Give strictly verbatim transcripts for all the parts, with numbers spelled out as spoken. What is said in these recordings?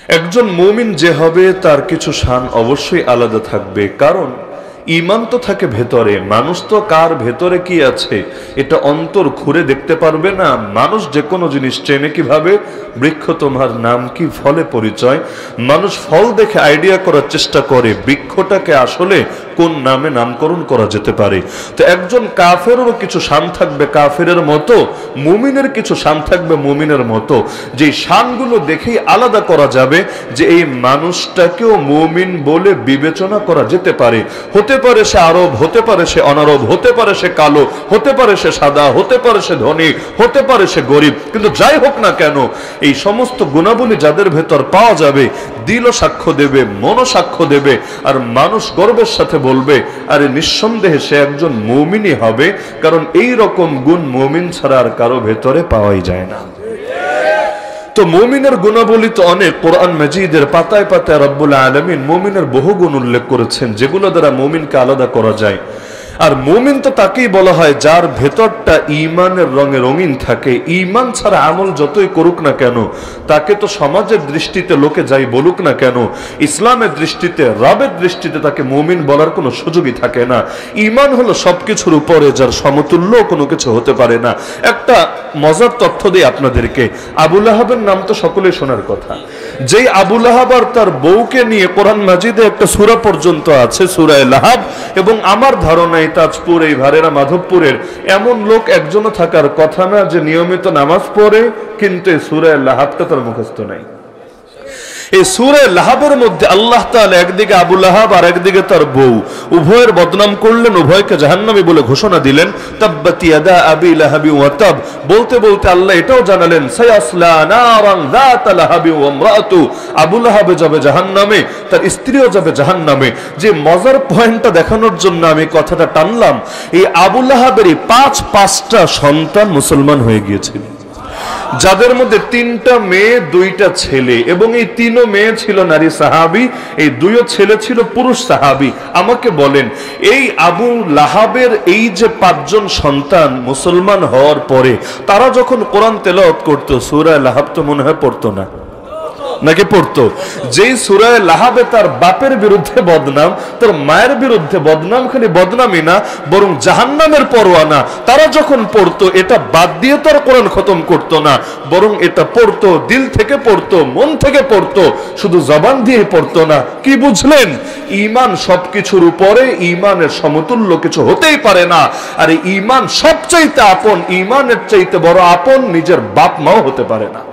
একজন মুমিন যে হবে তার কিছু শান অবশ্যই আলাদা থাকবে, কারণ ঈমান তো থাকে ভেতরে। মানুষ তো কার ভেতরে কি আছে এটা অন্তর খুঁড়ে দেখতে পারবে না। মানুষ যে কোনো জিনিস চেনে কিভাবে? বৃক্ষ তোমার নাম কি, ফলে পরিচয়। মানুষ ফল দেখে আইডিয়া করার চেষ্টা করে বৃক্ষটাকে আসলে কোন নামে নামকরণ করা যেতে পারে। তো একজন কাফেরেরও কিছু শান থাকবে কাফেরের মতো, মুমিনের কিছু শান থাকবে মুমিনের মতো, যে শানগুলো দেখেই আলাদা করা যাবে যে এই মানুষটাকেও মুমিন বলে বিবেচনা করা যেতে পারে। হতে পারে সে আরব, হতে পারে সে অনারব, হতে পারে সে কালো, হতে পারে সে সাদা, হতে পারে সে ধনী, হতে পারে সে গরিব, কিন্তু যাই হোক না কেন এই সমস্ত গুণাবলী যাদের ভেতর পাওয়া যাবে, দিলও সাক্ষ্য দেবে, মনও সাক্ষ্য দেবে, আর মানুষ গর্বের সাথে বলবে আরে নিঃসন্দেহে সে একজন মুমিনই হবে, কারণ এই রকম গুণ মুমিন ছাড়া আর কারো ভেতরে পাওয়াই যায় না। তো মুমিনের গুণাবলী তো অনেক। কোরআন মাজিদের পাতায় পাতায় রব্বুল আলামিন মুমিনের বহু গুণ উল্লেখ করেছেন যেগুলো দ্বারা মুমিনকে আলাদা করা যায়। আর মুমিন তো তাকেই বলা হয় যার ভেতরটা ঈমানের রঙে রঙিন থাকে। ঈমান ছাড়া আমল যতই করুক না কেন, তাকে তো সমাজের দৃষ্টিতে লোকে যাই বলুক না কেন, ইসলামের দৃষ্টিতে, রবের দৃষ্টিতে তাকে মুমিন বলার কোনো সুযোগই থাকে না। ঈমান হলো সবকিছুর উপরে, যার সমতুল্য কোনো কিছু হতে পারে না। একটা মজার তথ্য দিই আপনাদেরকে। আবু লাহাবের নাম তো সকলেই শোনার কথা। যেই আবু লাহাব আর তার বউকে নিয়ে কোরআন মাজিদে একটা সূরা পর্যন্ত আছে, সূরা লাহাব, এবং আমার ধারণায় তাজপুর, এই ভারেরা মাধবপুরের এমন লোক একজনও থাকার কথা না যে নিয়মিত নামাজ পড়ে কিন্তু এই সূরা লাহাবটা তার মুখস্থ নাই। এই সূরা লাহাবের মধ্যে আল্লাহ তাআলা একদিকে আবু লাহাব আর একদিকে তার বউ উভয়ের বদনাম করলেন, উভয়কে জাহান্নামী বলে ঘোষণা দিলেন। তাব্বাত ইয়াদা আবি লাহাবি ওয়া তাব বলতে বলতে আল্লাহ এটাও জানালেন সায়াসলা নারান যাতা লাহাবি ওয়া ইমরাতু, আবু লাহাব যাবে জাহান্নামে, তার স্ত্রীও যাবে জাহান্নামে। যে মজার পয়েন্টটা দেখানোর জন্য আমি কথাটা টানলাম, এই আবু লাহাবেরই পাঁচ পাঁচটা সন্তান মুসলমান হয়ে গিয়েছিল, যাদের মধ্যে তিনটা মেয়ে দুইটা ছেলে, এবং এই তিনও মেয়ে ছিল নারী সাহাবী, এই দুইও ছেলে ছিল পুরুষ সাহাবী। আমাকে বলেন এই আবু লাহাবের এই যে পাঁচজন সন্তান মুসলমান হওয়ার পরে তারা যখন কোরআন তেলাওয়াত করত, সূরা লাহাব তো মনে হয় পড়তো না, নাকি পড়তো? যেই সূরা লাহাবে তার বাপের বিরুদ্ধে বদনাম, তার মায়ের বিরুদ্ধে বদনাম, খালি বদনামই না বরং জাহান্নামের পরোয়ানা, তারা যখন পড়তো এটা বাদ দিয়ে তার কোরআন খতম করতো না, বরং এটা পড়তো, দিল থেকে পড়তো, মন থেকে পড়তো, শুধু জবান দিয়ে পড়তো না। কি বুঝলেন? ঈমান সবকিছুর উপরে, ঈমানের সমতুল্য কিছু হতেই পারে না। আর এই ঈমান সবচাইতে আপন, ঈমানের চাইতে বড় আপন নিজের বাপ মাও হতে পারে না।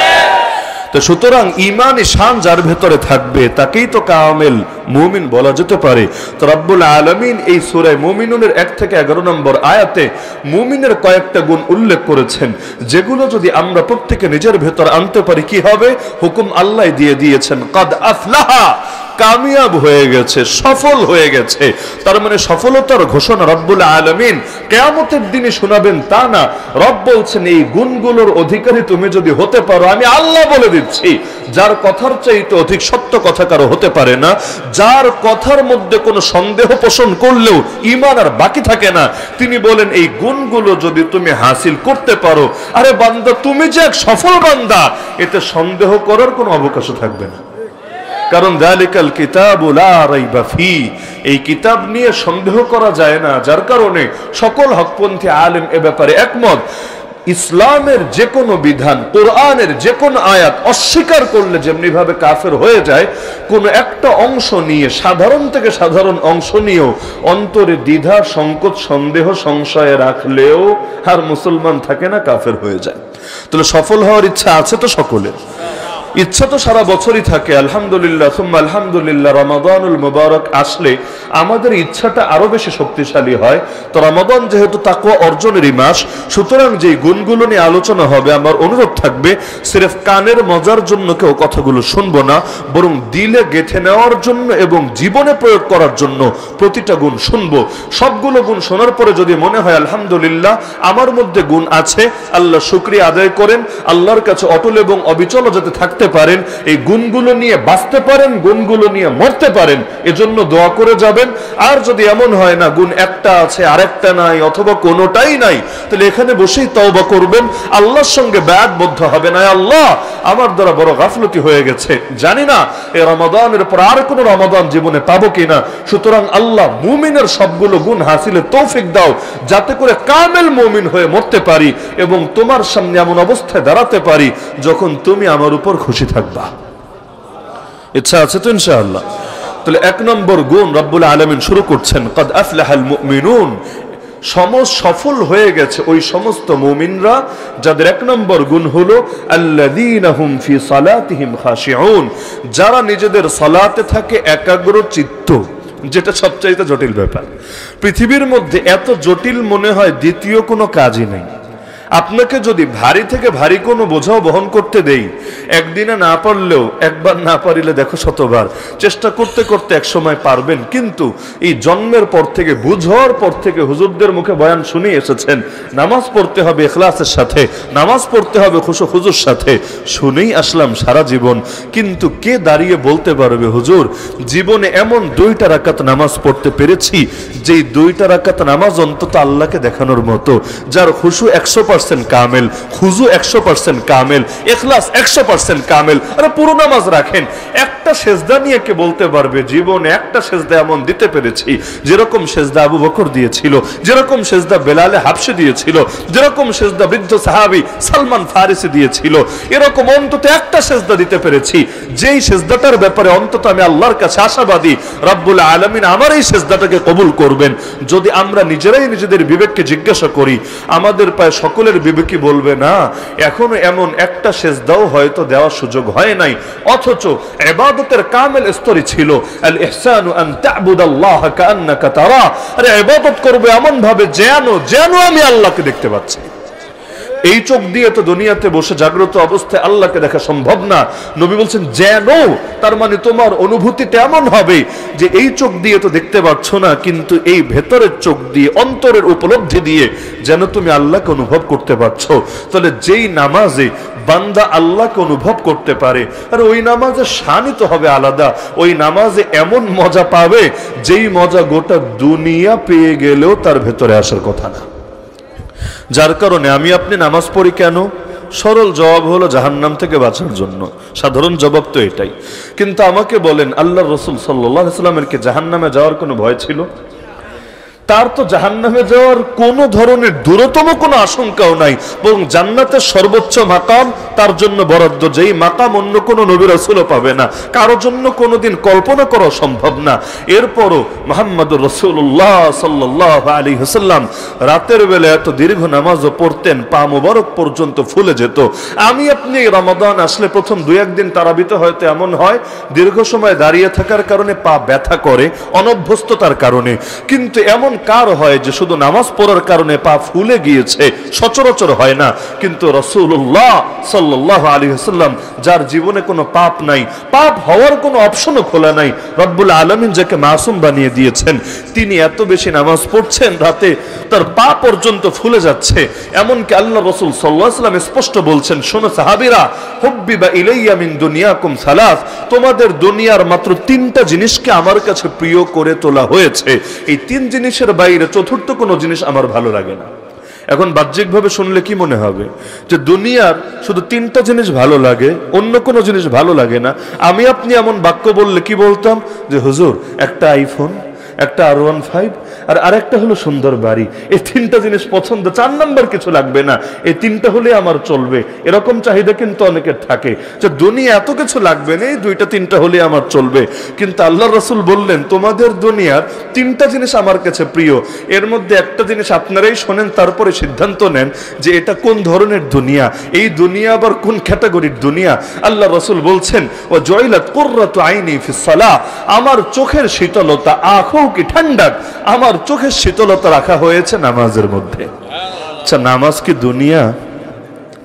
তো সুতরাং ঈমানি শান যার ভেতরে থাকবে তাকেই তো কামেল মুমিন বলা যেতে পারে। তো রব্বুল আলামিন এই সূরা মুমিনুনের এক থেকে এগারো নম্বর আয়াতে মুমিনের কয়েকটা গুণ উল্লেখ করেছেন, যেগুলো যদি আমরা প্রত্যেকে নিজের ভেতর আনতে পারি কি হবে? হুকুম আল্লাহ দিয়ে দিয়েছেন, কাদ আফলাহা, কামিয়াব হয়ে গেছে, সফল হয়ে গেছে। তার মানে সফলতার ঘোষণা রব্বুল আলামিন কিয়ামতের দিনে শোনাবেন তা না। রব বলছেন এই গুণগুলোর অধিকারী তুমি যদি হতে পারো, আমি আল্লাহ বলে দিচ্ছি যার কথার চাইতে অধিক সত্য কথা কারো হতে পারে না, যার কথার মধ্যে কোনো সন্দেহ পোষণ করলেও ঈমান আর বাকি থাকে না। তিনি বলেন এই গুণগুলো যদি তুমি হাসিল করতে পারো, আরে বান্দা তুমি যে এক সফল বান্দা, এতে সন্দেহ করার কোনো অবকাশ থাকবে না। কারণ যালিকাল কিতাবু লা রাইবা ফি, এই কিতাব নিয়ে সন্দেহ করা যায় না, যার কারণে সকল হকপন্থী আলেম এ ব্যাপারে একমত। ইসলামের যে কোনো বিধান, কোরআনের যে কোনো আয়াত অস্বীকার করলে যেমনি ভাবে কাফের হয়ে যায়, কোন একটা অংশ নিয়ে, সাধারণ থেকে সাধারণ অংশ নিয়েও অন্তরে দ্বিধা, সংকোচ, সন্দেহ, সংশয়ে রাখলেও আর মুসলমান থাকে না, কাফের হয়ে যায়। তাহলে সফল হওয়ার ইচ্ছা আছে তো সকলের? ইচ্ছা তো সারা বছরই থাকে। আলহামদুলিল্লাহ সুম্মা আলহামদুলিল্লাহ, রমাদানুল মুবারক আসলে আমাদের ইচ্ছাটা আরো বেশি শক্তিশালী হয়। তো রমাদান যেহেতু তাকওয়া অর্জনেরই মাস, সুতরাং যে গুণগুলো নিয়ে আলোচনা হবে, আমার অনুরোধ থাকবে সিরেফ কানের মজার জন্য কেউ কথাগুলো শুনবো না, বরং দিলে গেঁথে নেওয়ার জন্য এবং জীবনে প্রয়োগ করার জন্য প্রতিটা গুণ শুনবো। সবগুলো গুণ শোনার পরে যদি মনে হয় আলহামদুলিল্লাহ আমার মধ্যে গুণ আছে, আল্লাহ শুকরিয়া আদায় করেন, আল্লাহর কাছে অটল এবং অবিচল যাতে থাকতে করতে পারেন, এই গুণগুলো নিয়ে বাঁচতে পারেন, গুণগুলো নিয়ে মরতে পারেন, এজন্য দোয়া করে যাবেন। আর যদি এমন হয় না গুণ একটা আছে আরেকটা নাই অথবা কোনোটাই নাই, তাহলে এখানে বসেই তওবা করবেন, আল্লাহর সঙ্গে বায়াতবদ্ধ হবেন। আল্লাহ, আমার দ্বারা বড় গাফলতি হয়ে গেছে, জানি না এই রমাদানের পর আর কোনো রমাদান জীবনে পাবো কিনা, সুতরাং আল্লাহ মুমিনের সবগুলো গুণ হাসিলের তৌফিক দাও, যাতে করে কামেল মুমিন হয়ে মরতে পারি এবং তোমার সামনে এমন অবস্থায় দাঁড়াতে পারি যখন তুমি আমার উপর খুশি থাকবা। ইচ্ছা আছে তো ইনশাআল্লাহ? তাহলে এক নম্বর গুণ রব্বুল আলামিন শুরু করছেন, কদ আফলাহাল মুমিনুন, সমস্ত সফল হয়ে গেছে ওই সমস্ত মুমিনরা যাদের এক নম্বর গুণ হলো আল্লাযীনা হুম ফি সালাতিহিম খাশিউন, যারা নিজেদের সালাতে থাকে একাগ্র চিত্ত, যেটা সবচাইতে জটিল ব্যাপার। পৃথিবীর মধ্যে এত জটিল মনে হয় দ্বিতীয় কোনো কাজই নেই। আপনাকে যদি ভারী থেকে ভারী কোনো বোঝাও বহন করতে দেই, একদিনে না পারলেও একবার না পারিলে দেখো শতবার, চেষ্টা করতে করতে এক সময় পারবেন। কিন্তু এই জন্মের পর থেকে, বুঝার পর থেকে হুজুরদের মুখে বয়ান শুনে এসেছেন, নামাজ পড়তে হবে ইখলাসের সাথে, নামাজ পড়তে হবে খুশু খুজুর সাথে, শুনেই আসলাম সারা জীবন। কিন্তু কে দাঁড়িয়ে বলতে পারবে হুজুর জীবনে এমন দুইটা রাকাত নামাজ পড়তে পেরেছি যেই দুইটা রাকাত নামাজ অন্তত আল্লাহকে দেখানোর মতো, যার খুশু একশো পার্সেন্ট কামেল, খুজু একশো পার্সেন্ট কামেল, ইখলাস একশো পার্সেন্ট কামেল। আরে পুরো নামাজ রাখেন, একটা সেজদা নিয়ে কে বলতে পারবে জীবনে একটা সেজদা এমন দিতে পেরেছি যেরকম সেজদা আবু বকর দিয়েছিল, যেরকম সেজদা বেলালে হাবশি দিয়েছিল, যেরকম সেজদা বৃদ্ধ সাহাবী সালমান ফারিসি দিয়েছিল, এরকম অন্তত একটা সেজদা দিতে পেরেছি যেই সেজদাটার ব্যাপারে অন্তত আমি আল্লাহর কাছে আশাবাদী রব্বুল আলামিন আমার এই সেজদাটাকে কবুল করবেন। যদি আমরা নিজেরাই নিজেদের বিবেককে জিজ্ঞাসা করি, আমাদের পায়ে সকলের বিবেকই বলবে না এখনো এমন একটা সেজদাও হয়তো দেওয়ার সুযোগ হয় নাই, অথচ ইবাদতের কামেল স্তরই ছিল আল ইহসানু আন তা'বুদাল্লাহা কাআন্নাকা তারা। আরে ইবাদত করবে এমন ভাবে যেন যেন আমি আল্লাহকে দেখতে পাচ্ছি। এই চোখ দিয়ে তো দুনিয়াতে বসে জাগ্রত অবস্থায় আল্লাহকে দেখা সম্ভব না। নবী বলছেন যেন, তার মানে তোমার অনুভূতিটা এমন হবে যে এই চোখ দিয়ে তো দেখতে পাচ্ছ না, কিন্তু এই ভেতরের চোখ দিয়ে, অন্তরের উপলব্ধি দিয়ে যেন তুমি আল্লাহকে অনুভব করতে পারছো। তাহলে যেই নামাজে বান্দা আল্লাহকে অনুভব করতে পারে, আর ওই নামাজে শানিত হবে আলাদা, ওই নামাজে এমন মজা পাবে যেই মজা গোটা দুনিয়া পেয়ে গেলেও তার ভেতরে আসার কথা না। যার কারণে আমি আপনি নামাজ পড়ি কেন? সরল জবাব হলো জাহান্নাম থেকে বাঁচার জন্য, সাধারণ জবাব তো এটাই। কিন্তু আমাকে বলেন আল্লাহর রাসূল সাল্লাল্লাহু আলাইহি ওয়াসাল্লামের কি জাহান্নামে যাওয়ার কোনো ভয় ছিল? তার তো জাহান্নামে যাওয়ার কোনো ধরনের দূরতম কোনো আশঙ্কাও নাই, বরং জান্নাতের সর্বোচ্চ মাকাম তার জন্য বরাদ্দ, যেই মাকাম অন্য কোনো নবী রাসূলও পাবে না, কারো জন্য কোনোদিন কল্পনা করা সম্ভব না। এরপরও মুহাম্মদুর রাসূলুল্লাহ সাল্লাল্লাহু আলাইহি ওয়াসাল্লাম রাতের বেলা এত দীর্ঘ নামাজও পড়তেন, পা মোবারক পর্যন্ত ফুলে যেত। আমি আপনি রমাদান আসলে প্রথম দুই একদিন তারাবিতে হয়তো এমন হয় দীর্ঘ সময় দাঁড়িয়ে থাকার কারণে পা ব্যথা করে, অনভ্যস্ততার কারণে, কিন্তু এমন কার হয় যে শুধু নামাজ পড়ার কারণে পা ফুলে গিয়েছে? সচরাচর হয় না। কিন্তু রাসূলুল্লাহ সাল্লাল্লাহু আলাইহি ওয়াসাল্লাম, যার জীবনে কোনো পাপ নাই, পাপ হওয়ার কোনো অপশনও খোলা নাই, রব্বুল আলামিন যাকে মাসুম বানিয়ে দিয়েছেন, তিনি এত বেশি নামাজ পড়ছেন রাতে তার পা পর্যন্ত ফুলে যাচ্ছে। এমনকি আল্লাহ রাসূল সাল্লাল্লাহু আলাইহি ওয়াসাল্লাম স্পষ্ট বলছেন, শোনো সাহাবীরা, হুব্বিবা ইলাইয়া মিন দুনিয়াকুম সালাস, তোমাদের দুনিয়ার মাত্র তিনটা জিনিসকে আমার কাছে প্রিয় করে তোলা হয়েছে, এই তিন জিনিসের বাইরে চতুর্থ কোনো জিনিস আমার ভালো লাগে না। এখন বাহ্যিকভাবে শুনলে কি মনে হবে যে দুনিয়ার শুধু তিনটা জিনিস ভালো লাগে, অন্য কোনো জিনিস ভালো লাগে না। আমি আপনি এমন বাক্য বললে কি বলতাম যে হুজুর একটা আইফোন, একটা আর ওয়ান ফাইভ, আর আরেকটা হলো সুন্দর বাড়ি, এই তিনটা জিনিস পছন্দ, চার নাম্বার কিছু লাগবে না, এই তিনটা হলে আমার চলবে। এরকম চাহিদা কিন্তু অনেকের থাকে যে দুনিয়া এত কিছু লাগবে না, এই দুইটা তিনটা হলে আমার চলবে। কিন্তু আল্লাহ রাসূল বললেন তোমাদের দুনিয়ার তিনটা জিনিস আমার কাছে প্রিয়, এর মধ্যে একটা জিনিস আপনারাই শোনেন, তারপরে সিদ্ধান্ত নেন যে এটা কোন ধরনের দুনিয়া, এই দুনিয়া আবার কোন ক্যাটাগরির দুনিয়া। আল্লাহ রাসূল বলছেন ও জয়লাত কুররাতু আইনি ফিস সালাহ, আমার চোখের শীতলতা, আঁখও কি ঠান্ডা, আমার চোখের শীতলতা রাখা হয়েছে নামাজের মধ্যে। আচ্ছা নামাজ কি দুনিয়া?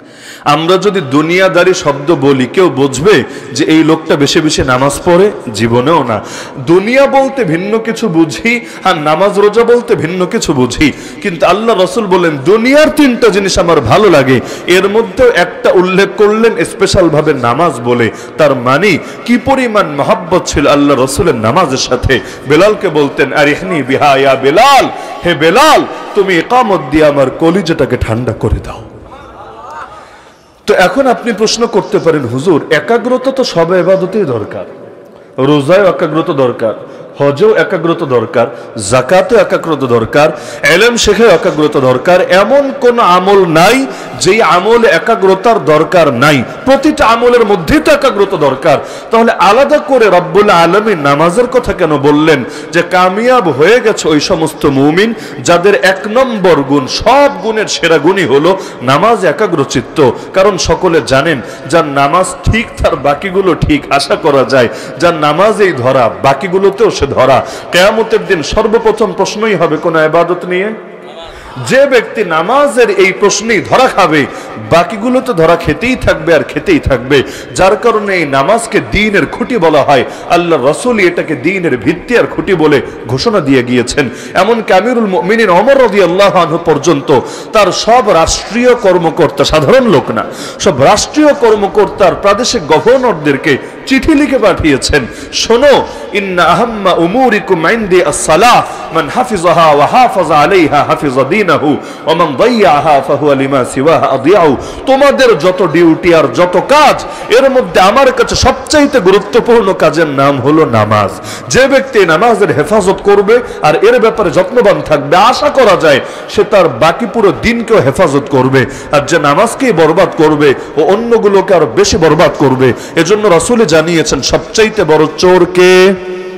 আমরা যদি দুনিয়াদারি শব্দ বলি কেউ বুঝবে যে এই লোকটা বেশি বেশি নামাজ পড়ে? জীবনেও না। দুনিয়া বলতে ভিন্ন কিছু বুঝি, আর নামাজ রোজা বলতে ভিন্ন কিছু বুঝি। কিন্তু আল্লাহ রসুল বলেন দুনিয়ার তিনটা জিনিস আমার ভালো লাগে, এর মধ্যেও একটা উল্লেখ করলেন স্পেশাল ভাবে নামাজ বলে। তার মানে কি পরিমাণ মহব্বত ছিল আল্লাহ রসুলের নামাজের সাথে। বেলালকে বলতেন আরিহনি বিহা ইয়া বেলাল, হে বেলাল তুমি ইকামত দিয়ে আমার কলিজাটাকে ঠান্ডা করে দাও। তো এখন আপনি প্রশ্ন করতে পারেন, হুজুর একাগ্রতা তো সব ইবাদতেই দরকার, রোজায় একাগ্রতা দরকার, হজেও একাগ্রতা দরকার, যাকাতে একাগ্রতা দরকার, ইলম শেখে একাগ্রতা দরকার, এমন কোন আমল নাই যেই আমলে একাগ্রতার দরকার নাই। প্রতিটা আমলের মধ্যেই তো একাগ্রতা দরকার। তাহলে আলাদা করে রব্বুল আলামিন নামাজের কথা কেন বললেন? যে কামিয়াব হয়ে গেছে ওই সমস্ত মুমিন যাদের এক নম্বর গুণ, সব গুণের সেরা গুণই হলো নামাজ একাগ্রচিত্ত। কারণ সকলে জানেন যার নামাজ ঠিক তার বাকিগুলো ঠিক, আশা করা যায় যার নামাজেই ধরা বাকিগুলোতেও ধরা। কিয়ামতের দিন সর্বপ্রথম প্রশ্নই হবে কোন ইবাদত নিয়ে। যে ব্যক্তি নামাজের এই প্রশ্নেই ধরা খাবে বাকিগুলো তো ধরা খেতেই থাকবে আর খেতেই থাকবে। যার কারণে এই নামাজকে দ্বীনের খুঁটি বলা হয়। আল্লাহ রাসূল এটাকে দ্বীনের ভিত্তি আর খুঁটি বলে ঘোষণা দিয়ে গিয়েছেন। এমনকি আমিরুল মুমিনিন ওমর রাদিয়াল্লাহু আনহু পর্যন্ত তার সব রাষ্ট্রীয় কর্মকর্তা, সাধারণ লোক না, সব রাষ্ট্রীয় কর্মকর্তার প্রাদেশিক গভর্নরদেরকে চিঠি লিখে পাঠিয়েছেন, শোনো ইন্না আহাম্মা উমুরিকুম ইনদি আস-সালাহ মান হাফিজাহা ওয়া হাফাযা আলাইহা হাফিযা দীনাহু ওয়া মান দাইয়াহা ফাহুয়া লিমা সিওয়াহা আদিয়াউ। তোমাদের যত ডিউটি আর যত কাজ, এর মধ্যে আমার কাছে সবচেয়ে গুরুত্বপূর্ণ কাজের নাম হলো নামাজ। যে ব্যক্তি নামাজের হেফাজত করবে আর এর ব্যাপারে যত্নবান থাকবে, আশা করা যায় সে তার বাকি পুরো দিনকেও হেফাজত করবে। আর যে নামাজকেই বরবাদ করবে ও অন্যগুলোকে আরো বেশি বরবাদ করবে। এজন্য রাসূল জানিয়েছেন সবচাইতে বড় চোর কে?